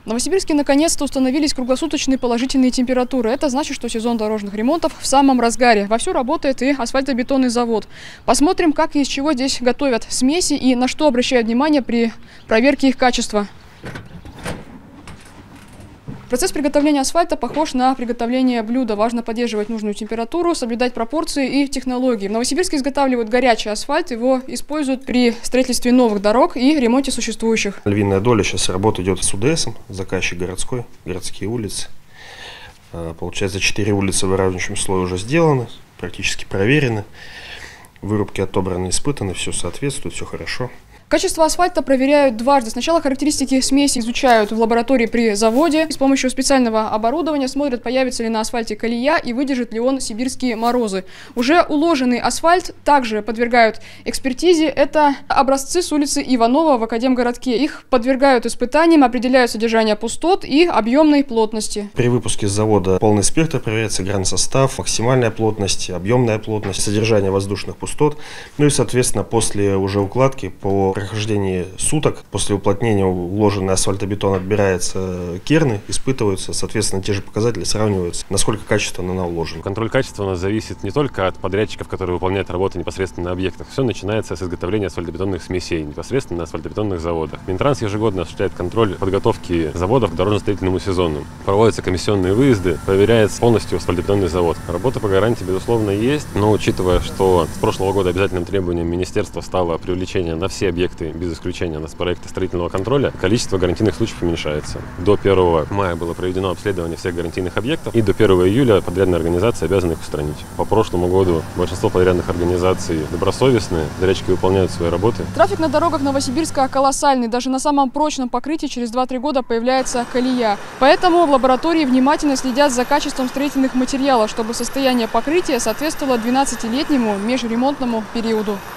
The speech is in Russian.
В Новосибирске наконец-то установились круглосуточные положительные температуры. Это значит, что сезон дорожных ремонтов в самом разгаре. Вовсю работает и асфальтобетонный завод. Посмотрим, как и из чего здесь готовят смеси и на что обращают внимание при проверке их качества. Процесс приготовления асфальта похож на приготовление блюда. Важно поддерживать нужную температуру, соблюдать пропорции и технологии. В Новосибирске изготавливают горячий асфальт. Его используют при строительстве новых дорог и ремонте существующих. Львиная доля сейчас работа идет с УДСом, заказчик городской, городские улицы. Получается, 4 улицы выравнивающим слоем уже сделаны, практически проверены. Вырубки отобраны, испытаны, все соответствует, все хорошо. Качество асфальта проверяют дважды. Сначала характеристики смеси изучают в лаборатории при заводе. С помощью специального оборудования смотрят, появится ли на асфальте колея и выдержит ли он сибирские морозы. Уже уложенный асфальт также подвергают экспертизе. Это образцы с улицы Иванова в Академгородке. Их подвергают испытаниям, определяют содержание пустот и объемной плотности. При выпуске с завода полный спектр проверяется: гран-состав, максимальная плотность, объемная плотность, содержание воздушных пустот. Ну и, соответственно, после уже укладки по прохождении суток, после уплотнения уложенный асфальтобетон отбирается керны, испытываются, соответственно, те же показатели сравниваются, насколько качественно она уложена. Контроль качества у нас зависит не только от подрядчиков, которые выполняют работы непосредственно на объектах. Все начинается с изготовления асфальтобетонных смесей непосредственно на асфальтобетонных заводах. Минтранс ежегодно осуществляет контроль подготовки заводов к дорожно-строительному сезону. Проводятся комиссионные выезды, проверяется полностью асфальтобетонный завод. Работа по гарантии, безусловно, есть, но учитывая, что с прошлого года обязательным требованием министерства стало привлечение на все объекты, без исключения на проекты строительного контроля, количество гарантийных случаев уменьшается. До 1 мая было проведено обследование всех гарантийных объектов, и до 1 июля подрядные организации обязаны их устранить. По прошлому году большинство подрядных организаций добросовестные, подрядчики выполняют свои работы. Трафик на дорогах Новосибирска колоссальный. Даже на самом прочном покрытии через 2-3 года появляется колея. Поэтому в лаборатории внимательно следят за качеством строительных материалов, чтобы состояние покрытия соответствовало 12-летнему межремонтному периоду.